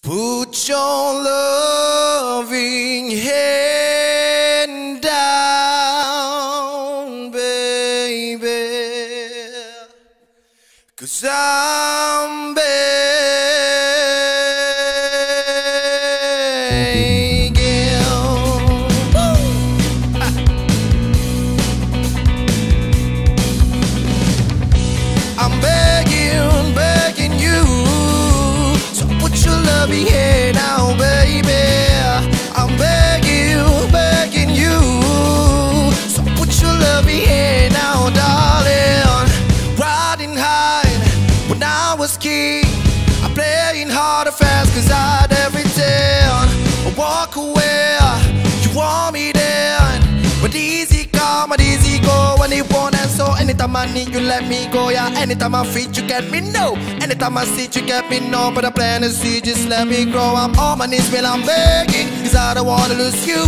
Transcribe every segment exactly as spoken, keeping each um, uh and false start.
Put your loving hand down, baby, 'cause I'm begging. Woo! Ah. I'm begging, begging you. Hey now, baby, I'm begging, begging you. So put your loving hand now, darling. Riding high when I was king, I'm playing hard and fast 'cause I had everything. I walk away, you want me there, but easy come and easy go when you want. And so anytime I need you, let me go. Yeah, anytime I feed you, get me no. Anytime I see you, get me no. But I plan to see, just let me grow. I'm on my knees when I'm begging, 'cause I don't wanna lose you.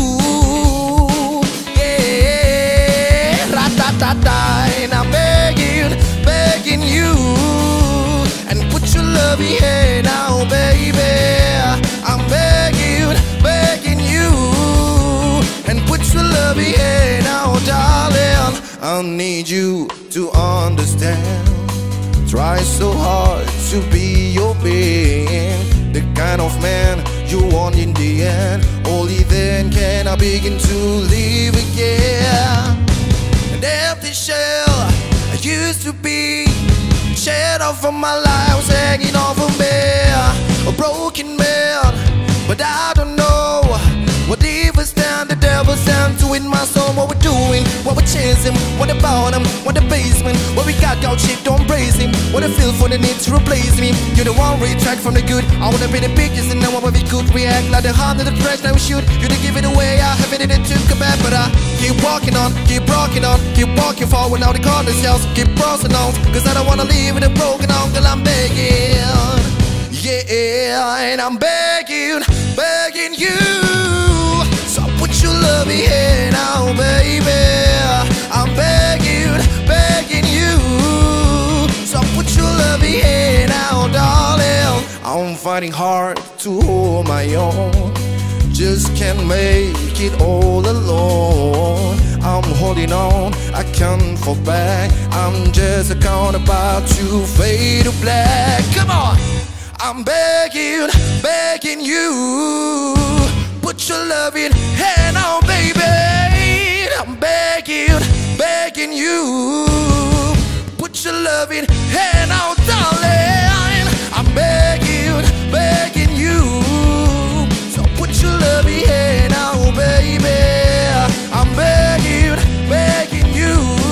Yeah, ratatata, and I'm begging, begging you. And put your loving hand now, baby. I'm begging, begging you. And put your loving hand now, darling. I need you to understand. Try so hard to be your being, the kind of man you want in the end. Only then can I begin to live again. An empty shell I used to be, shed off of my life was hanging over me. A broken man, but I don't know what evil stand, the devil stand to in my soul. What we're doing, what we're chasing, what about him, what the basement, what we got, out shit, don't praise him. What I feel for the need to replace me. You're the one retract from the good. I wanna be the biggest and know what we could react like the heart of the trash that we shoot. You to give it away, I have it in it to come back, but I keep walking on, keep rocking on, keep walking forward. Now the corner shells, keep crossing on, 'cause I don't wanna leave it a broken on, 'cause I'm begging. Yeah, and I'm begging, begging you. So put your loving hand now, baby. I'm begging, begging you. So put your loving hand now, darling. I'm fighting hard to hold my own, just can't make it all alone. I'm holding on, I can't fall back. I'm just a count about to fade to black. Come on! I'm begging, begging you. Put your loving hand on, baby. I'm begging, begging you. Put your loving hand on, darling. I'm begging, begging you. So put your loving hand on, baby. I'm begging, begging you.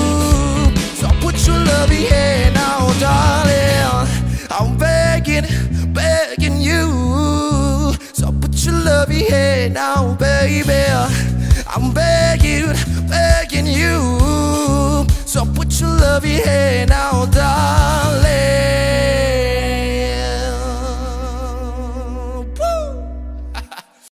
So put your loving hand on, darling. I'm begging, begging you. So put your loving hand now, baby. I'm begging, begging you. So put your loving hand